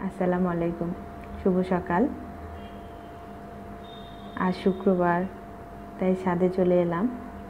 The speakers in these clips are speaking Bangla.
আসসালামু আলাইকুম, শুভ সকাল। আজ শুক্রবার, তাই ছাদে চলে এলাম।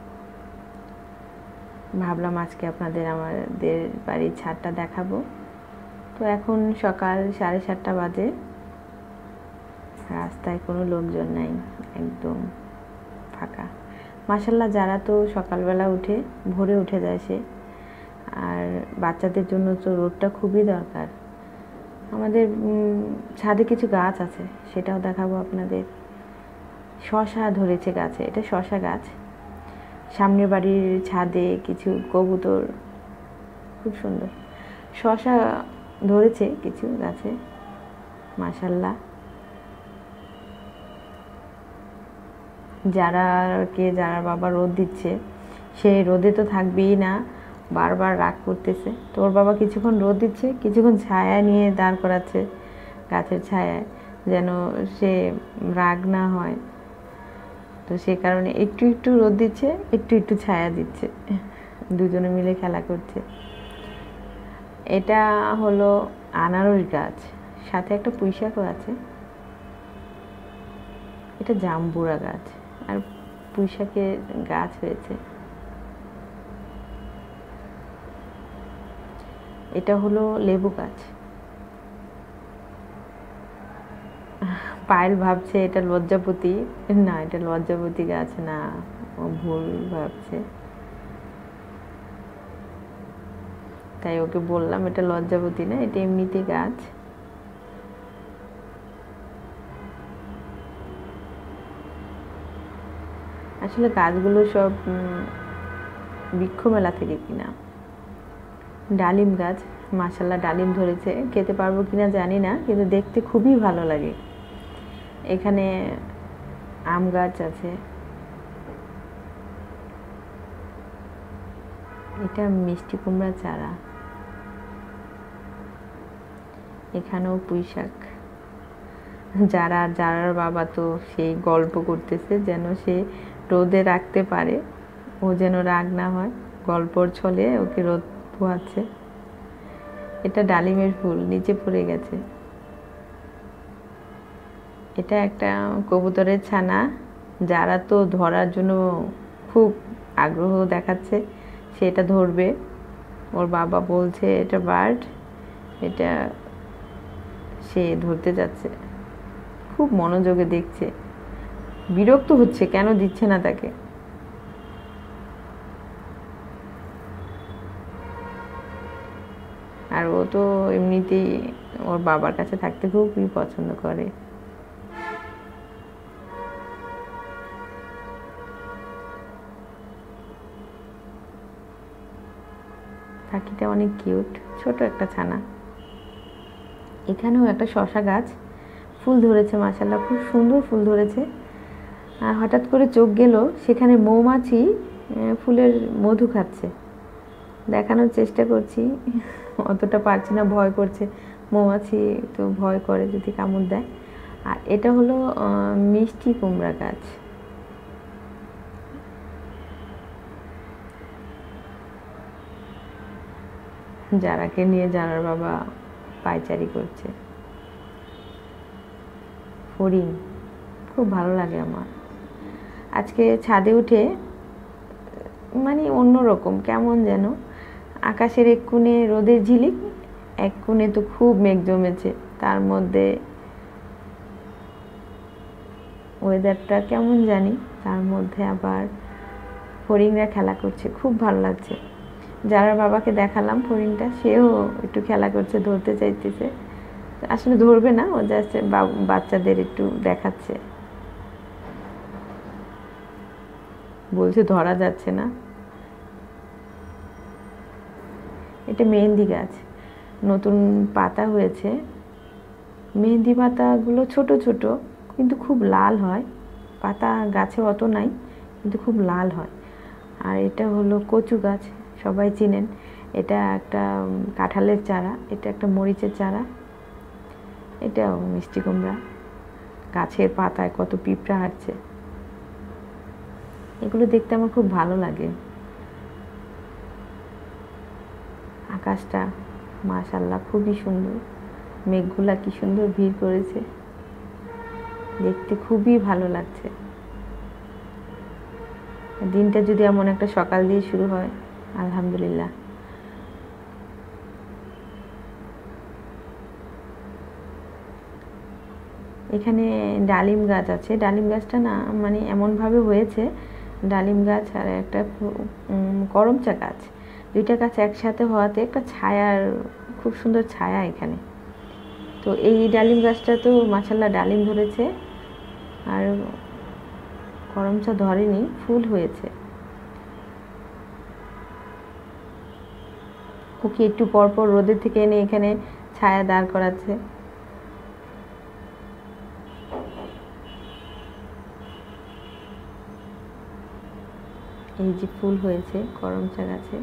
ভাবলাম আজকে আপনাদের আমাদের বাড়ির ছাদটা দেখাবো। তো এখন সকাল 7:30 বাজে, রাস্তায় কোনো লোকজন নাই, একদম ফাঁকা। মাশাআল্লাহ, যারা তো সকালবেলা উঠে ভোরে উঠে যায় সে, আর বাচ্চাদের জন্য তো রোদটা খুবই দরকার। আমাদের ছাদে কিছু গাছ আছে, সেটাও দেখাবো আপনাদের। শশা ধরেছে গাছে, এটা শশা গাছ। সামনের বাড়ির ছাদে কিছু কবুতর, খুব সুন্দর শশা ধরেছে কিছু গাছে, মাশাআল্লাহ। যারা বাবা রোদ দিচ্ছে, সে রোদে তো থাকবেই না, বারবার রাগ করতেছে। তো ওর বাবা কিছুক্ষণ রোদ দিচ্ছে, কিছুক্ষণ ছায়া নিয়ে দাঁড় করাচ্ছে গাছের ছায়ায়, যেন সে রাগ না হয়। তো সে কারণে একটু একটু রোদ দিচ্ছে, একটু একটু ছায়া দিচ্ছে, দুজনে মিলে খেলা করছে। এটা হলো আনারস গাছ, সাথে একটা পুঁইশাকও আছে। এটা জাম্বুরা গাছ, আর পুঁইশাকের গাছ হয়েছে। এটা হলো লেবু গাছ। পায়েল ভাবছে এটা লজ্জাপতি, না এটা লজ্জাপতি গাছ না, ও ভুল ভাবছে। তাই ওকে বললাম এটা লজ্জাপতি না, এটা এমনিতে গাছ। আসলে গাছগুলো সব বৃক্ষ মেলা থেকে কিনা। ডালিম গাছ, মাশাআল্লাহ ডালিম ধরেছে। খেতে পারবো কিনা জানি না, কিন্তু দেখতে খুবই ভালো লাগে। এখানে আম গাছ আছে। এটা মিষ্টি কুমড়া চারা। এখানেও পুঁইশাক। যারার বাবা তো সেই গল্প করতেছে, যেন সে রোদে রাখতে পারে, ও যেন রাগ না হয়, গল্পর ছলে ওকে রোদ পোহাচ্ছে। এটা ডালিমের ফুল, নিচে পড়ে গেছে। এটা একটা কবুতরের ছানা, যারা তো ধরার জন্য খুব আগ্রহ দেখাচ্ছে, সে এটা ধরবে। ওর বাবা বলছে এটা বার্ড, এটা সে ধরতে যাচ্ছে, খুব মনোযোগে দেখছে। বিরক্ত হচ্ছে কেন দিচ্ছে না তাকে। আর ও তো এমনিতেই ওর বাবার কাছে থাকতে খুবই পছন্দ করে। পাখিটা অনেক কিউট, ছোট একটা ছানা। এখানেও একটা শশা গাছ, ফুল ধরেছে মাশাআল্লাহ, খুব সুন্দর ফুল ধরেছে। হঠাৎ করে চোখ গেল, সেখানে মৌমাছি ফুলের মধু খাচ্ছে। দেখানোর চেষ্টা করছি, অতটা পারছি না, ভয় করছে। মৌমাছি তো ভয় করে যদি কামড় দেয়। আর এটা হলো মিষ্টি কুমড়া গাছ। যারাকে নিয়ে যারার বাবা পায়চারি করছে। ফড়িং খুব ভালো লাগে আমার। আজকে ছাদে উঠে মানে অন্যরকম, কেমন যেন আকাশের এক কোণে রোদের ঝিলিক, এক কোণে তো খুব মেঘ জমেছে, তার মধ্যে ওয়েদারটা কেমন জানি, তার মধ্যে আবার ফড়িংরা খেলা করছে, খুব ভালো লাগছে। যারা বাবাকে দেখালাম ফড়িংটা, সেও একটু খেলা করছে, ধরতে চাইতেছে। আসলে ধরবে না, ও জাস্ট বাচ্চাদের একটু দেখাচ্ছে, বলছে ধরা যাচ্ছে না। এটা মেহেন্দি গাছ, নতুন পাতা হয়েছে। মেহেন্দি পাতাগুলো ছোট ছোট, কিন্তু খুব লাল হয়। পাতা গাছে অত নাই, কিন্তু খুব লাল হয়। আর এটা হলো কচু গাছ, সবাই চিনেন। এটা একটা কাঁঠালের চারা, এটা একটা মরিচের চারা। এটাও মিষ্টি কুমড়া। গাছের পাতায় কত পিঁপড়া হাঁটছে, এগুলো দেখতে আমার খুব ভালো লাগে। আকাশটা মাশাআল্লাহ খুবই সুন্দর। মেঘগুলা কি সুন্দর ভিড় করেছে, দেখতে খুবই ভালো লাগছে। দিনটা যদি এমন একটা সকাল দিয়ে শুরু হয়, আলহামদুলিল্লাহ। এখানে ডালিম গাছ আছে। ডালিম গাছটা না মানে এমনভাবে হয়েছে, ডালিম গাছ আর একটা করমচা গাছ, দুইটা গাছ একসাথে হওয়াতে একটা ছায়ার, খুব সুন্দর ছায়া এখানে। তো এই ডালিম গাছটা তো মাশাআল্লাহ ডালিম ধরেছে, আর করমচা ধরেনি, ফুল হয়েছে। ওকে একটু পরপর রোদের থেকে এনে এখানে ছায়া দাঁড় করাচ্ছে। এই যে ফুল হয়েছে করমচা গাছে।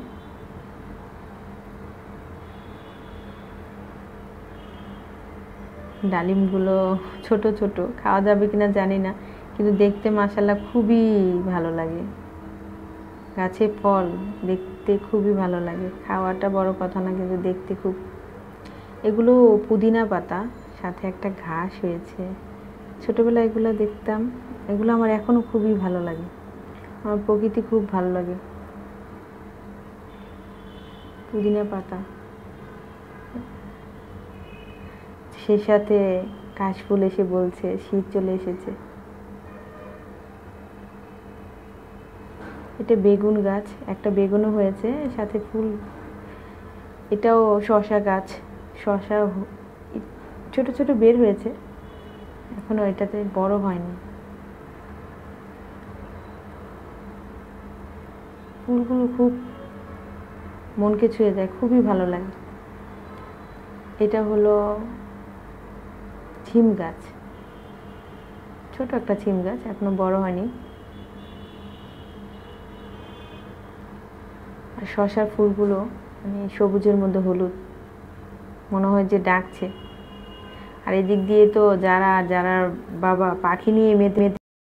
ডালিমগুলো ছোট ছোট, খাওয়া যাবে কিনা জানি না, কিন্তু দেখতে মাশাআল্লাহ খুবই ভালো লাগে। গাছে ফল দেখতে খুবই ভালো লাগে, খাওয়াটা বড় কথা না, কিন্তু দেখতে খুব। এগুলো পুদিনা পাতা, সাথে একটা ঘাস হয়েছে। ছোটবেলায় এগুলো দেখতাম, এগুলো আমার এখনো খুবই ভালো লাগে। আমার প্রকৃতি খুব ভালো লাগে। পুদিনা পাতা, সেই সাথে কাশফুল এসে বলছে শীত চলে এসেছে। এটা বেগুন গাছ, একটা বেগুনও হয়েছে, সাথে ফুল। এটাও শসা গাছ, শসা ছোট ছোট বের হয়েছে, এখনো এটাতে বড় হয়নি। ফুলগুলো খুব মনকে ছুঁয়ে যায়, খুবই ভালো লাগে। এটা হলো ছিম গাছ, ছোট একটা ছিম গাছ, এখনো বড় হয়নি। আর শসার ফুলগুলো মানে সবুজের মধ্যে হলুদ, মনে হয় যে ডাকছে। আর এদিক দিয়ে তো যারা যারা বাবা পাখি নিয়ে মেতে